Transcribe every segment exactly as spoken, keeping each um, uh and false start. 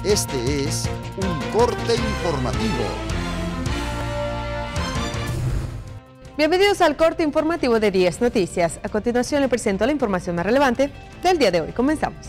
Este es un corte informativo. Bienvenidos al corte informativo de diez Noticias. A continuación le presento la información más relevante del día de hoy. Comenzamos.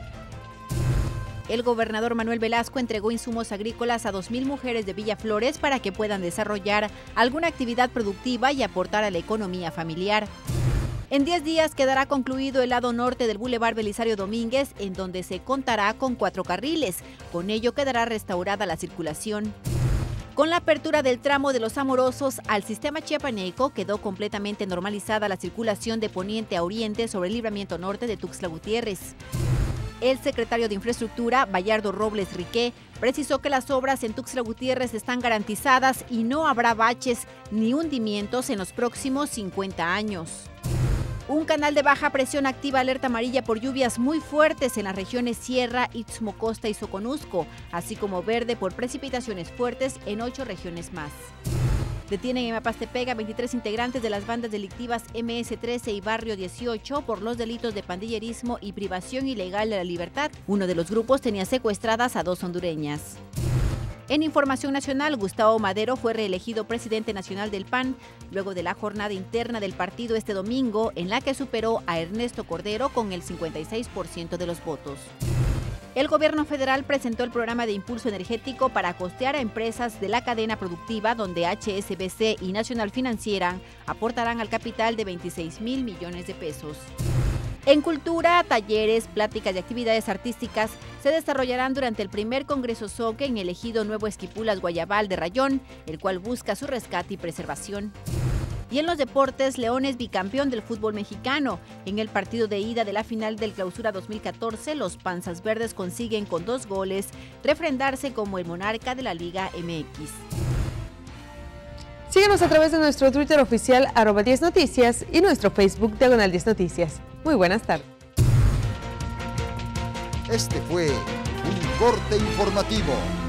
El gobernador Manuel Velasco entregó insumos agrícolas a dos mil mujeres de Villaflores para que puedan desarrollar alguna actividad productiva y aportar a la economía familiar. En diez días quedará concluido el lado norte del Boulevard Belisario Domínguez, en donde se contará con cuatro carriles. Con ello quedará restaurada la circulación. Con la apertura del tramo de Los Amorosos al sistema chiapaneco, quedó completamente normalizada la circulación de poniente a oriente sobre el libramiento norte de Tuxtla Gutiérrez. El secretario de Infraestructura, Bayardo Robles Riqué, precisó que las obras en Tuxtla Gutiérrez están garantizadas y no habrá baches ni hundimientos en los próximos cincuenta años. Un canal de baja presión activa alerta amarilla por lluvias muy fuertes en las regiones Sierra, Istmo, Costa y Soconusco, así como verde por precipitaciones fuertes en ocho regiones más. Detienen en Mapastepec a veintitrés integrantes de las bandas delictivas eme ese trece y Barrio dieciocho por los delitos de pandillerismo y privación ilegal de la libertad. Uno de los grupos tenía secuestradas a dos hondureñas. En información nacional, Gustavo Madero fue reelegido presidente nacional del P A N luego de la jornada interna del partido este domingo, en la que superó a Ernesto Cordero con el cincuenta y seis por ciento de los votos. El gobierno federal presentó el programa de impulso energético para costear a empresas de la cadena productiva, donde hache ese be ce y Nacional Financiera aportarán al capital de veintiséis mil millones de pesos. En cultura, talleres, pláticas y actividades artísticas se desarrollarán durante el primer Congreso Zoque en el ejido Nuevo Esquipulas Guayabal de Rayón, el cual busca su rescate y preservación. Y en los deportes, Leones bicampeón del fútbol mexicano. En el partido de ida de la final del Clausura dos mil catorce, los Panzas Verdes consiguen con dos goles refrendarse como el monarca de la Liga eme equis. Síguenos a través de nuestro Twitter oficial, arroba diez Noticias, y nuestro Facebook, Diagonal diez Noticias. Muy buenas tardes. Este fue un corte informativo.